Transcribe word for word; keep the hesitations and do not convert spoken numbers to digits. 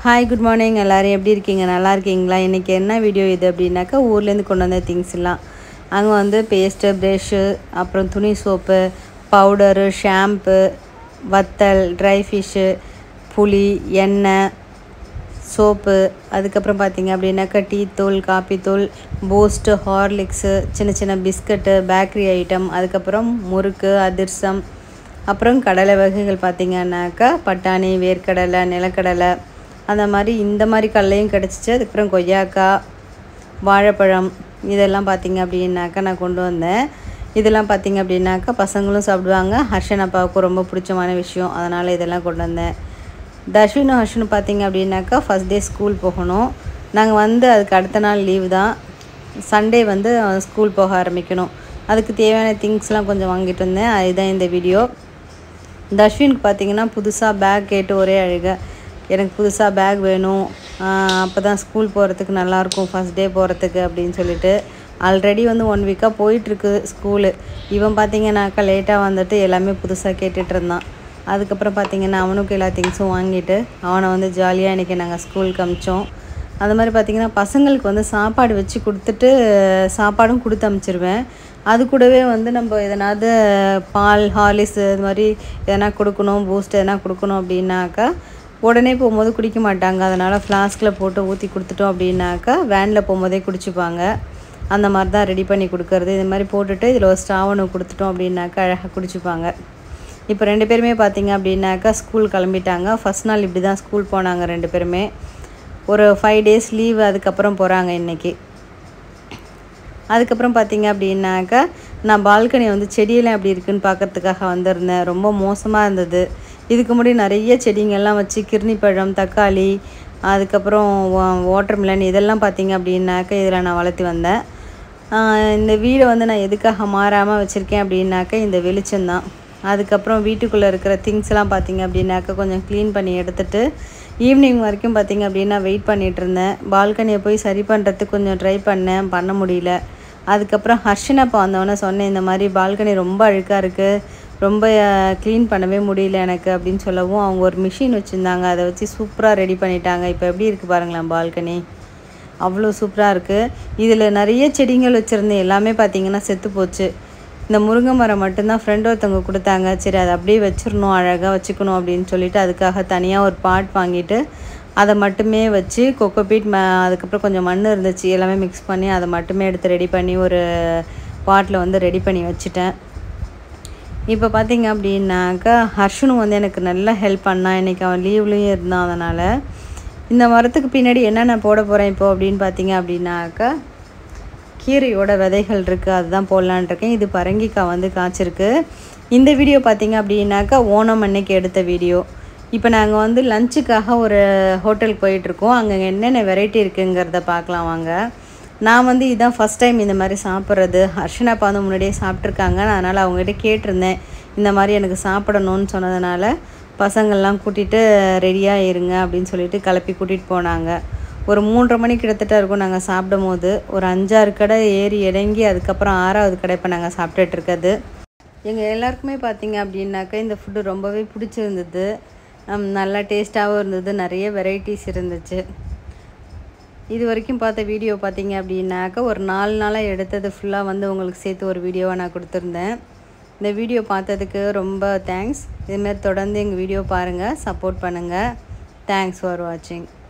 Hi good morning எல்லோரும் எப்படி இருக்கீங்க? நல்லா இருக்கீங்களா? இன்றைக்கி என்ன வீடியோ இது அப்படின்னாக்கா ஊர்லேருந்து கொண்டு வந்த திங்ஸ் எல்லாம் அங்கே வந்து பேஸ்ட்டு, ப்ரெஷ்ஷு, அப்புறம் துணி சோப்பு, பவுடரு, ஷாம்பு, வத்தல், ட்ரை ஃபிஷ்ஷு, புளி, எண்ணெய், சோப்பு, அதுக்கப்புறம் பார்த்திங்க அப்படின்னாக்கா டீ தூள், காப்பி தூள், பூஸ்ட்டு, ஹார்லிக்ஸு, சின்ன சின்ன பிஸ்கட்டு, பேக்கரி ஐட்டம், அதுக்கப்புறம் முறுக்கு, அதிரசம், அப்புறம் கடலை வகைகள் பார்த்திங்கன்னாக்கா பட்டாணி, வேர்க்கடலை, நிலக்கடலை, அந்த மாதிரி இந்த மாதிரி கடலையும் கிடச்சிச்சு. அதுக்கப்புறம் கொய்யாக்காய், வாழைப்பழம், இதெல்லாம் பார்த்திங்க அப்படின்னாக்கா நான் கொண்டு வந்தேன். இதெல்லாம் பார்த்திங்க அப்படின்னாக்கா பசங்களும் சாப்பிடுவாங்க. ஹர்ஷன் அப்பாவுக்கும் ரொம்ப பிடிச்சமான விஷயம், அதனால் இதெல்லாம் கொண்டு வந்தேன். தர்ஷினும் ஹர்ஷனும் பார்த்திங்க அப்படின்னாக்கா ஃபஸ்ட் டே ஸ்கூல் போகணும். நாங்கள் வந்து அதுக்கு அடுத்த நாள் லீவு தான். சண்டே வந்து ஸ்கூல் போக ஆரம்பிக்கணும். அதுக்கு தேவையான திங்ஸ்லாம் கொஞ்சம் வாங்கிட்டு வந்தேன். அதுதான் இந்த வீடியோ. தர்ஷினுக்கு பார்த்திங்கன்னா புதுசாக பேக் கேட்டு ஒரே அழுக, எனக்கு புதுசாக பேக் வேணும், அப்போ தான் ஸ்கூல் போகிறதுக்கு நல்லாயிருக்கும், ஃபஸ்ட் டே போகிறதுக்கு அப்படின்னு சொல்லிட்டு. ஆல்ரெடி வந்து ஒன் வீக்காக போயிட்டுருக்கு ஸ்கூலு. இவன் பார்த்திங்கனாக்கா லேட்டாக வந்துட்டு எல்லாமே புதுசாக கேட்டுட்டு இருந்தான். அதுக்கப்புறம் பார்த்திங்கன்னா அவனுக்கு எல்லா திங்ஸும் வாங்கிட்டு அவனை வந்து ஜாலியாக இன்றைக்கி நாங்கள் ஸ்கூலுக்கு அமிச்சோம். அது மாதிரி பார்த்திங்கன்னா பசங்களுக்கு வந்து சாப்பாடு வச்சு கொடுத்துட்டு சாப்பாடும் கொடுத்து அனுப்பிச்சிருவேன். அது கூடவே வந்து நம்ம எதனாவது பால், ஹார்லிக்ஸ் இது மாதிரி எதனா கொடுக்கணும், பூஸ்ட் எதனா கொடுக்கணும் அப்படின்னாக்கா உடனே போகும்போது குடிக்க மாட்டாங்க. அதனால் ஃப்ளாஸ்கில் போட்டு ஊற்றி கொடுத்துட்டோம் அப்படின்னாக்கா வேனில் போகும்போதே குடிச்சிப்பாங்க. அந்த மாதிரி தான் ரெடி பண்ணி கொடுக்கறது. இது மாதிரி போட்டுட்டு இதில் ஒரு ஸ்ட்ராவனு கொடுத்துட்டோம் அப்படின்னாக்கா அழகாக குடிச்சிப்பாங்க. இப்போ ரெண்டு பேருமே பார்த்திங்க அப்படின்னாக்கா ஸ்கூல் கிளம்பிட்டாங்க. ஃபஸ்ட் நாள் இப்படி தான் ஸ்கூல் போனாங்க ரெண்டு பேருமே. ஒரு ஃபைவ் டேஸ் லீவ் அதுக்கப்புறம் போகிறாங்க இன்றைக்கி. அதுக்கப்புறம் பார்த்திங்க அப்படின்னாக்கா நான் பால்கனி வந்து செடியெல்லாம் எப்படி இருக்குதுன்னு பார்க்குறதுக்காக வந்திருந்தேன். ரொம்ப மோசமாக இருந்தது. இதுக்கு முன்னாடி நிறைய செடிங்கள்லாம் வச்சு கிர்னி பழம், தக்காளி, அதுக்கப்புறம் வாட்டர் மிலன் இதெல்லாம் பார்த்திங்க அப்படின்னாக்கா இதில் நான் வளர்த்து வந்தேன். இந்த வீடை வந்து நான் எதுக்காக மாறாமல் வச்சுருக்கேன் அப்படின்னாக்கா இந்த வெளிச்சம்தான். அதுக்கப்புறம் வீட்டுக்குள்ளே இருக்கிற திங்ஸ்லாம் பார்த்திங்க அப்படின்னாக்கா கொஞ்சம் க்ளீன் பண்ணி எடுத்துகிட்டு ஈவினிங் வரைக்கும் பார்த்திங்க அப்படின்னா வெயிட் பண்ணிகிட்டு இருந்தேன். பால்கனியை போய் சரி பண்ணுறதுக்கு கொஞ்சம் ட்ரை பண்ணேன், பண்ண முடியல. அதுக்கப்புறம் ஹர்ஷனப்பா வந்தவொடனே சொன்னேன், இந்த மாதிரி பால்கனி ரொம்ப அழுக்காக இருக்குது, ரொம்ப க்ளீன் பண்ணவே முடியல எனக்கு அப்படின்னு சொல்லவும் அவங்க ஒரு மிஷின் வச்சுருந்தாங்க. அதை வச்சு சூப்பராக ரெடி பண்ணிட்டாங்க. இப்போ எப்படி இருக்குது பாருங்களேன் பால்கனி, அவ்வளோ சூப்பராக இருக்குது. இதில் நிறைய செடிகள் வச்சுருந்தேன், எல்லாமே பார்த்திங்கன்னா செத்து போச்சு. இந்த முருங்கை மரம் மட்டும்தான் ஃப்ரெண்ட் ஒருத்தவங்க கொடுத்தாங்க. சரி அதை அப்படியே வச்சிடணும், அழகாக வச்சுக்கணும் அப்படின்னு சொல்லிட்டு அதுக்காக தனியாக ஒரு பாட் வாங்கிட்டு அதை மட்டுமே வச்சு கொக்கோபீட் ம அதுக்கப்புறம் கொஞ்சம் மண் இருந்துச்சு, எல்லாமே மிக்ஸ் பண்ணி அதை மட்டுமே எடுத்து ரெடி பண்ணி ஒரு பாட்டில் வந்து ரெடி பண்ணி வச்சுட்டேன். இப்போ பார்த்திங்க அப்படின்னாக்கா ஹர்ஷனும் வந்து எனக்கு நல்லா ஹெல்ப் பண்ணான். இன்றைக்கி அவன் லீவ்லேயும் இருந்தான். அதனால் இந்த மரத்துக்கு பின்னாடி என்னென்ன போட போகிறேன் இப்போது அப்படின்னு பார்த்திங்க அப்படின்னாக்கா கீரையோட விதைகள் இருக்குது, அதுதான் போடலான் இருக்கேன். இது பரங்கிக்காய் வந்து காய்ச்சிருக்கு. இந்த வீடியோ பார்த்திங்க அப்படின்னாக்கா ஓணம் அன்னைக்கு எடுத்த வீடியோ. இப்போ நாங்கள் வந்து லஞ்சுக்காக ஒரு ஹோட்டலுக்கு போயிட்டுருக்கோம். அங்கே என்னென்ன வெரைட்டி இருக்குங்கிறத பார்க்கலாம் வாங்க. நான் வந்து இதுதான் ஃபஸ்ட் டைம் இந்த மாதிரி சாப்பிட்றது. ஹர்ஷனப்பா வந்து முன்னாடியே சாப்பிட்ருக்காங்க. அதனால் அவங்ககிட்ட கேட்டிருந்தேன், இந்த மாதிரி எனக்கு சாப்பிடணும்னு சொன்னதுனால பசங்கள்லாம் கூட்டிகிட்டு ரெடியாக இருங்க அப்படின்னு சொல்லிட்டு கிளப்பி கூட்டிகிட்டு போனாங்க. ஒரு மூன்றரை மணி கிட்டத்தட்ட இருக்கும் நாங்கள் சாப்பிடும் போது. ஒரு அஞ்சாறு கடை ஏறி இறங்கி அதுக்கப்புறம் ஆறாவது கடை இப்போ நாங்கள் சாப்பிட்டுட்டு இருக்கிறது. எங்கள் எல்லாருக்குமே பார்த்திங்க அப்படின்னாக்கா இந்த ஃபுட்டு ரொம்பவே பிடிச்சிருந்தது. நல்லா டேஸ்ட்டாகவும் இருந்தது, நிறைய வெரைட்டிஸ் இருந்துச்சு. இது வரைக்கும் பார்த்த வீடியோ பார்த்திங்க அப்படின்னாக்கா ஒரு நாலு நாளாக எடுத்தது ஃபுல்லாக வந்து உங்களுக்கு சேர்த்து ஒரு வீடியோவாக நான் கொடுத்துருந்தேன். இந்த வீடியோ பார்த்ததுக்கு ரொம்ப தேங்க்ஸ். இதுமாரி தொடர்ந்து எங்கள் வீடியோ பாருங்கள், சப்போர்ட் பண்ணுங்கள். தேங்க்ஸ் ஃபார் வாட்சிங்.